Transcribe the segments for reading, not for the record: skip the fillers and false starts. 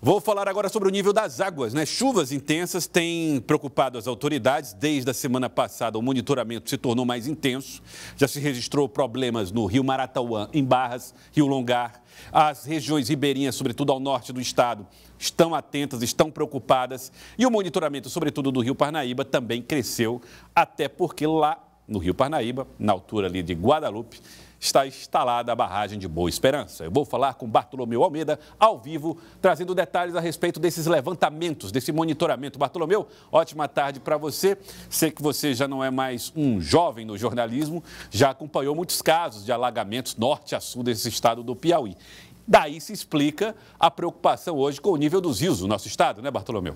Vou falar agora sobre o nível das águas, né? Chuvas intensas têm preocupado as autoridades. Desde a semana passada, o monitoramento se tornou mais intenso. Já se registrou problemas no Rio Maratauã, em Barras, Rio Longar. As regiões ribeirinhas, sobretudo ao norte do estado, estão atentas, estão preocupadas. E o monitoramento, sobretudo do Rio Parnaíba, também cresceu, até porque lá no Rio Parnaíba, na altura ali de Guadalupe, está instalada a barragem de Boa Esperança. Eu vou falar com Bartolomeu Almeida, ao vivo, trazendo detalhes a respeito desses levantamentos, desse monitoramento. Bartolomeu, ótima tarde para você. Sei que você já não é mais um jovem no jornalismo, já acompanhou muitos casos de alagamentos norte a sul desse estado do Piauí. Daí se explica a preocupação hoje com o nível dos rios do nosso estado, né, Bartolomeu?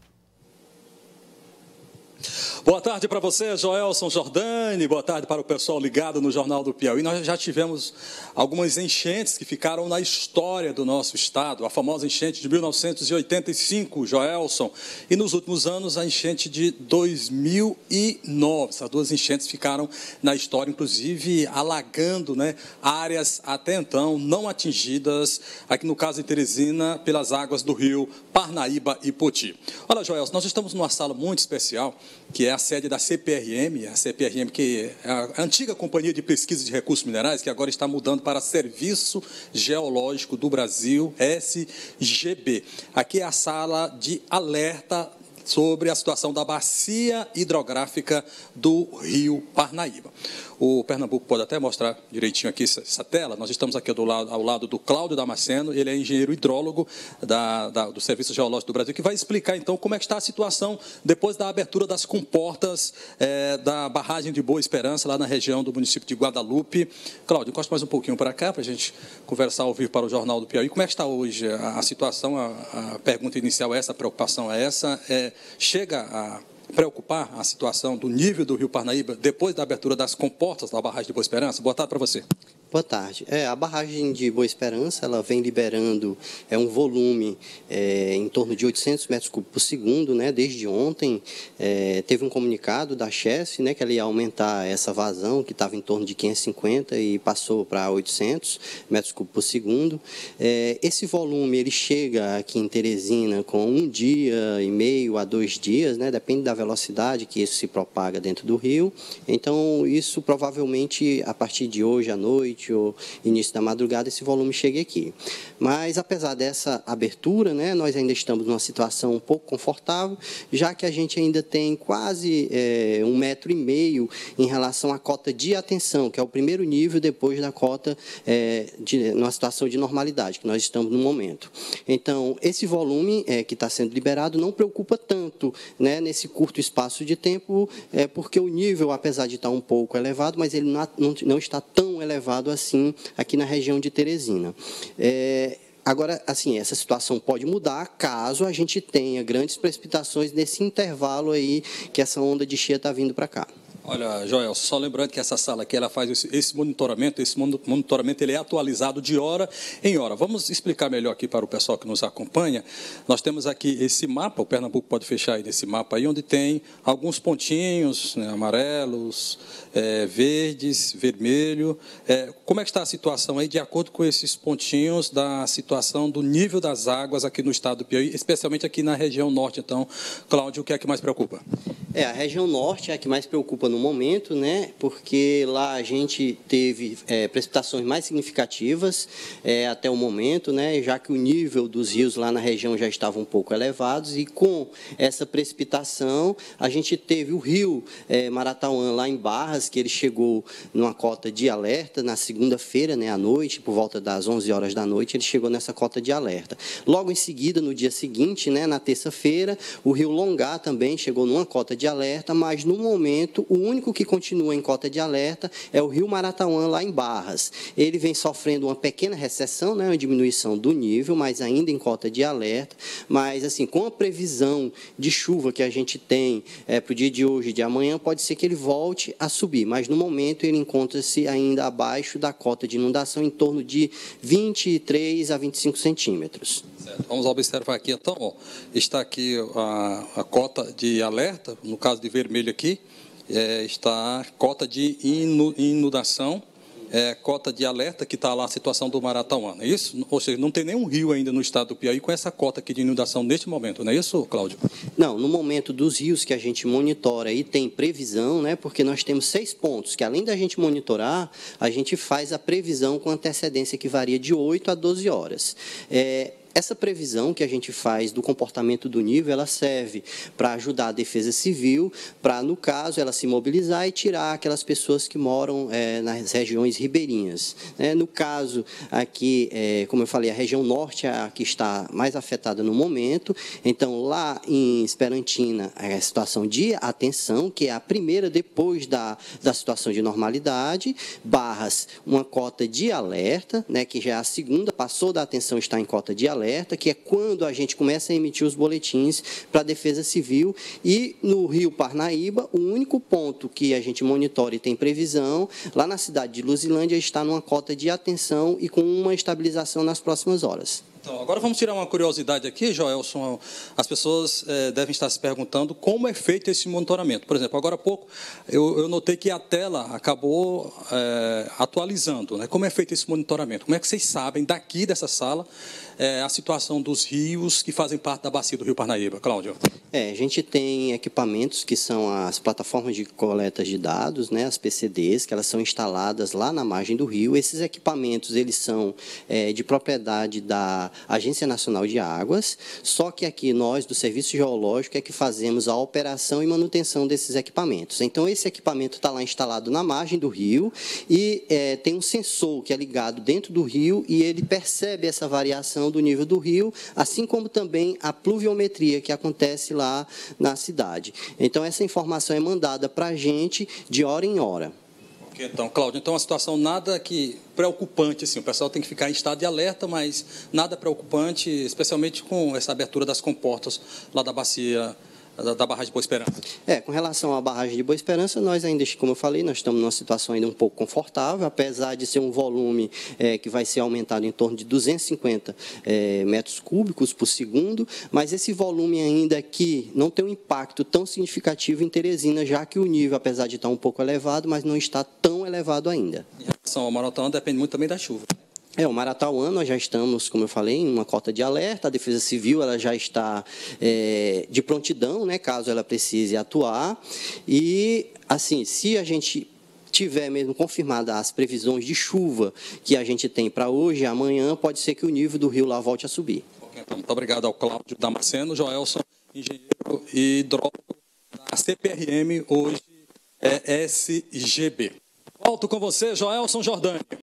Boa tarde para você, Joelson Jordani. Boa tarde para o pessoal ligado no Jornal do Piauí. Nós já tivemos algumas enchentes que ficaram na história do nosso estado. A famosa enchente de 1985, Joelson. E nos últimos anos, a enchente de 2009. Essas duas enchentes ficaram na história, inclusive alagando, né, áreas até então não atingidas, aqui no caso de Teresina, pelas águas do rio Parnaíba e Poti. Olha, Joelson, nós estamos numa sala muito especial, que é a sede da CPRM, que é a antiga Companhia de Pesquisa de Recursos Minerais, que agora está mudando para Serviço Geológico do Brasil, SGB. Aqui é a sala de alerta sobre a situação da bacia hidrográfica do Rio Parnaíba. O Pernambuco pode até mostrar direitinho aqui essa tela. Nós estamos aqui ao lado do Cláudio Damasceno, ele é engenheiro hidrólogo do Serviço Geológico do Brasil, que vai explicar, então, como é que está a situação depois da abertura das comportas da barragem de Boa Esperança, lá na região do município de Guadalupe. Cláudio, encosta mais um pouquinho para cá, para a gente conversar ao vivo para o Jornal do Piauí. Como é que está hoje a situação? A pergunta inicial é essa, a preocupação é essa. Chega a preocupar a situação do nível do Rio Parnaíba depois da abertura das comportas da barragem de Boa Esperança? Boa tarde para você. Boa tarde. A barragem de Boa Esperança, ela vem liberando um volume em torno de 800 metros cúbicos por segundo, né? Desde ontem teve um comunicado da Chesf, né, que ela ia aumentar essa vazão, que estava em torno de 550 e passou para 800 metros cúbicos por segundo. Esse volume, ele chega aqui em Teresina com 1 dia e meio a 2 dias, né? Depende da velocidade que isso se propaga dentro do rio. Então, isso provavelmente, a partir de hoje à noite, ou início da madrugada, esse volume chega aqui. Mas, apesar dessa abertura, né, nós ainda estamos numa situação um pouco confortável, já que a gente ainda tem quase 1,5 metro em relação à cota de atenção, que é o primeiro nível depois da cota numa situação de normalidade, que nós estamos no momento. Então, esse volume que está sendo liberado não preocupa tanto, né, nesse curto espaço de tempo, porque o nível, apesar de estar um pouco elevado, mas ele não está tão elevado assim aqui na região de Teresina. Agora, assim, essa situação pode mudar caso a gente tenha grandes precipitações nesse intervalo aí que essa onda de cheia está vindo para cá. Olha, Joel, só lembrando que essa sala aqui, ela faz esse monitoramento ele é atualizado de hora em hora. Vamos explicar melhor aqui para o pessoal que nos acompanha. Nós temos aqui esse mapa, o Pernambuco pode fechar aí nesse mapa aí, onde tem alguns pontinhos, né, amarelos, verdes, vermelho. Como é que está a situação aí, de acordo com esses pontinhos, da situação do nível das águas aqui no estado do Piauí, especialmente aqui na região norte? Então, Cláudio, o que é que mais preocupa? A região norte é a que mais preocupa no momento, né? Porque lá a gente teve precipitações mais significativas até o momento, né? Já que o nível dos rios lá na região já estava um pouco elevados, e com essa precipitação a gente teve o rio Maratauã lá em Barras, que ele chegou numa cota de alerta na segunda-feira, né, à noite, por volta das 11 horas da noite, ele chegou nessa cota de alerta. Logo em seguida, no dia seguinte, né, na terça-feira, o rio Longar também chegou numa cota de alerta, mas no momento o único que continua em cota de alerta é o rio Maratauã lá em Barras. Ele vem sofrendo uma pequena recessão, né, uma diminuição do nível, mas ainda em cota de alerta. Mas, assim, com a previsão de chuva que a gente tem para o dia de hoje e de amanhã, pode ser que ele volte a subir, mas no momento ele encontra-se ainda abaixo da cota de inundação, em torno de 23 a 25 centímetros. Certo. Vamos observar aqui, então, ó, está aqui a cota de alerta, no caso de vermelho aqui, está a cota de inundação, cota de alerta que está lá a situação do Maratauã, não é isso? Ou seja, não tem nenhum rio ainda no estado do Piauí com essa cota aqui de inundação neste momento, não é isso, Cláudio? Não, no momento dos rios que a gente monitora e tem previsão, né, porque nós temos 6 pontos que, além da gente monitorar, a gente faz a previsão com antecedência que varia de 8 a 12 horas. Essa previsão que a gente faz do comportamento do nível, ela serve para ajudar a Defesa Civil, para, no caso, ela se mobilizar e tirar aquelas pessoas que moram nas regiões ribeirinhas. No caso, aqui, como eu falei, a região norte é a que está mais afetada no momento. Então, lá em Esperantina, é a situação de atenção, que é a primeira depois da situação de normalidade. Barras, uma cota de alerta, né, que já é a segunda, passou da atenção, está em cota de alerta, que é quando a gente começa a emitir os boletins para a Defesa Civil. E no Rio Parnaíba, o único ponto que a gente monitora e tem previsão, lá na cidade de Luzilândia, está numa cota de atenção e com uma estabilização nas próximas horas. Então, agora vamos tirar uma curiosidade aqui, Joelson. As pessoas devem estar se perguntando como é feito esse monitoramento. Por exemplo, agora há pouco eu notei que a tela acabou atualizando, né? Como é feito esse monitoramento? Como é que vocês sabem, daqui dessa sala, a situação dos rios que fazem parte da bacia do Rio Parnaíba? Cláudio. A gente tem equipamentos que são as plataformas de coleta de dados, né, as PCDs, que elas são instaladas lá na margem do rio. Esses equipamentos, eles são de propriedade da Agência Nacional de Águas, só que aqui nós, do Serviço Geológico, é que fazemos a operação e manutenção desses equipamentos. Então, esse equipamento está lá instalado na margem do rio e tem um sensor que é ligado dentro do rio e ele percebe essa variação do nível do rio, assim como também a pluviometria que acontece lá na cidade. Então, essa informação é mandada para a gente de hora em hora. Então, Cláudio, então a situação nada que preocupante, assim, o pessoal tem que ficar em estado de alerta, mas nada preocupante, especialmente com essa abertura das comportas lá da bacia da barragem de Boa Esperança. Com relação à barragem de Boa Esperança, nós ainda, como eu falei, nós estamos numa situação ainda um pouco confortável, apesar de ser um volume que vai ser aumentado em torno de 250 metros cúbicos por segundo, mas esse volume ainda aqui não tem um impacto tão significativo em Teresina, já que o nível, apesar de estar um pouco elevado, mas não está tão elevado ainda. Em relação ao Maratauã, depende muito também da chuva. O Maratauã, nós já estamos, como eu falei, em uma cota de alerta. A Defesa Civil ela já está de prontidão, né, caso ela precise atuar. E, assim, se a gente tiver mesmo confirmada as previsões de chuva que a gente tem para hoje e amanhã, pode ser que o nível do rio lá volte a subir. Então, muito obrigado ao Cláudio Damasceno, Joelson, engenheiro e hidrólogo da CPRM, hoje é SGB. Volto com você, Joelson Jordani.